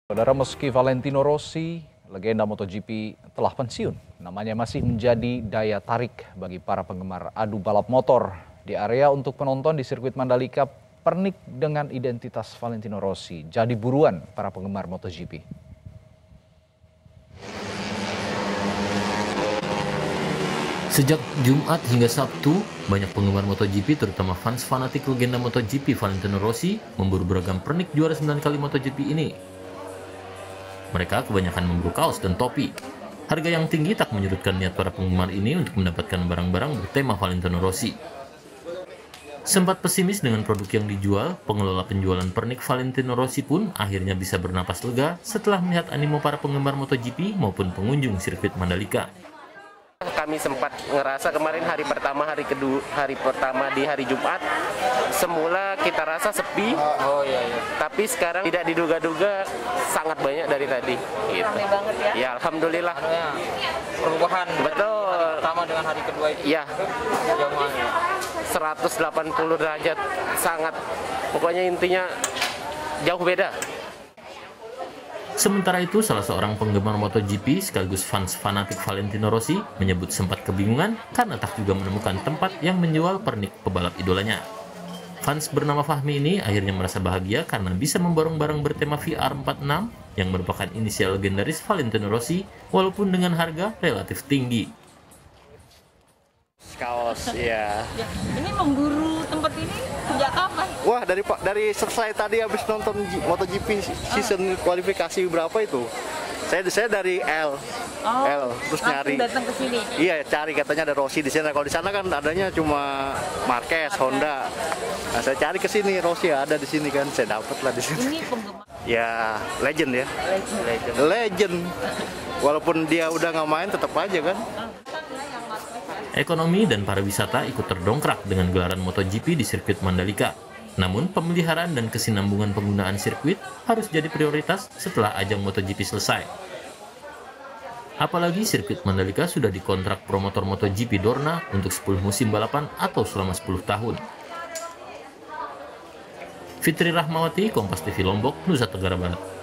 Saudara, meski Valentino Rossi, legenda MotoGP, telah pensiun, namanya masih menjadi daya tarik bagi para penggemar adu balap motor. Di area untuk penonton di sirkuit Mandalika, pernik dengan identitas Valentino Rossi jadi buruan para penggemar MotoGP. Sejak Jumat hingga Sabtu, banyak penggemar MotoGP, terutama fans fanatik legenda MotoGP Valentino Rossi, memburu beragam pernik juara 9 kali MotoGP ini. Mereka kebanyakan memburu kaos dan topi. Harga yang tinggi tak menyurutkan niat para penggemar ini untuk mendapatkan barang-barang bertema Valentino Rossi. Sempat pesimis dengan produk yang dijual, pengelola penjualan pernik Valentino Rossi pun akhirnya bisa bernapas lega setelah melihat animo para penggemar MotoGP maupun pengunjung sirkuit Mandalika. Kami sempat ngerasa kemarin hari pertama di hari Jumat, semula kita rasa sepi, tapi sekarang tidak diduga-duga sangat banyak dari tadi. Gitu. Ramai banget ya? Ya, alhamdulillah. Perubahan. Betul. Hari pertama dengan hari kedua itu. Ya. Jauhan ya. 180 derajat, sangat. Pokoknya intinya jauh beda. Sementara itu, salah seorang penggemar MotoGP sekaligus fans fanatik Valentino Rossi menyebut sempat kebingungan karena tak juga menemukan tempat yang menjual pernik pebalap idolanya. Fans bernama Fahmi ini akhirnya merasa bahagia karena bisa memborong barang bertema VR46 yang merupakan inisial legendaris Valentino Rossi walaupun dengan harga relatif tinggi. Kaos, ya. Ini memburu tempat ini sejak kapan? Wah, dari selesai tadi habis nonton MotoGP season kualifikasi berapa itu? Saya dari L, terus nyari. Datang ke sini. Iya, cari katanya ada Rossi di sana. Kalau di sana kan adanya cuma Marquez, Honda. Nah, saya cari ke sini, Rossi ada di sini kan, saya dapet lah di sini. Ini penggemar. Ya, legend ya. Legend. Walaupun dia udah nggak main, tetap aja kan. Ekonomi dan pariwisata ikut terdongkrak dengan gelaran MotoGP di sirkuit Mandalika. Namun, pemeliharaan dan kesinambungan penggunaan sirkuit harus jadi prioritas setelah ajang MotoGP selesai. Apalagi sirkuit Mandalika sudah dikontrak promotor MotoGP Dorna untuk 10 musim balapan atau selama 10 tahun. Fitri Rahmawati, Kompas TV Lombok, Nusa Tenggara Barat.